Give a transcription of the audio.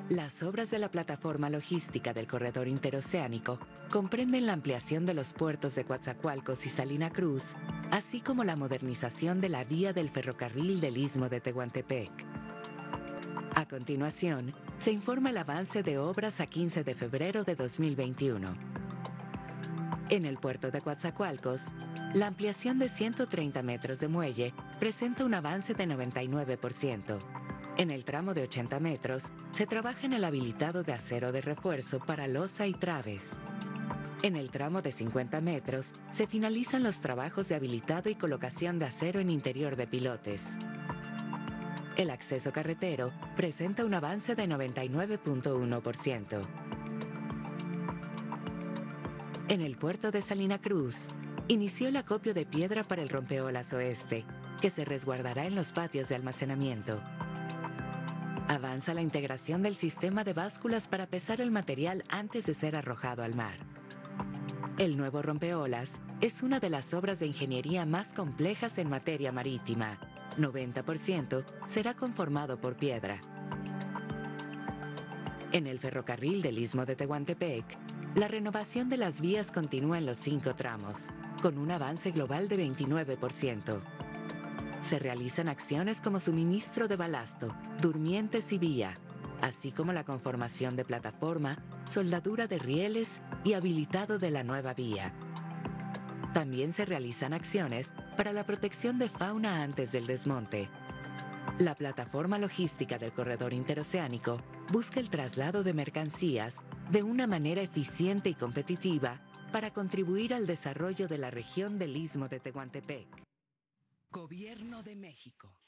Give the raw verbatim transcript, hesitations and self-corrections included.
Las obras de la plataforma logística del corredor interoceánico comprenden la ampliación de los puertos de Coatzacoalcos y Salina Cruz, así como la modernización de la vía del ferrocarril del Istmo de Tehuantepec. A continuación, se informa el avance de obras a quince de febrero de dos mil veintiuno. En el puerto de Coatzacoalcos, la ampliación de ciento treinta metros de muelle presenta un avance de noventa y nueve por ciento. En el tramo de ochenta metros, se trabaja en el habilitado de acero de refuerzo para losa y traves. En el tramo de cincuenta metros, se finalizan los trabajos de habilitado y colocación de acero en interior de pilotes. El acceso carretero presenta un avance de noventa y nueve punto uno por ciento. En el puerto de Salina Cruz, inició el acopio de piedra para el rompeolas oeste, que se resguardará en los patios de almacenamiento. Avanza la integración del sistema de básculas para pesar el material antes de ser arrojado al mar. El nuevo rompeolas es una de las obras de ingeniería más complejas en materia marítima. noventa por ciento será conformado por piedra. En el ferrocarril del Istmo de Tehuantepec, la renovación de las vías continúa en los cinco tramos, con un avance global de veintinueve por ciento. Se realizan acciones como suministro de balasto, durmientes y vía, así como la conformación de plataforma, soldadura de rieles y habilitado de la nueva vía. También se realizan acciones para la protección de fauna antes del desmonte. La plataforma logística del corredor interoceánico busca el traslado de mercancías de una manera eficiente y competitiva para contribuir al desarrollo de la región del Istmo de Tehuantepec. Gobierno de México.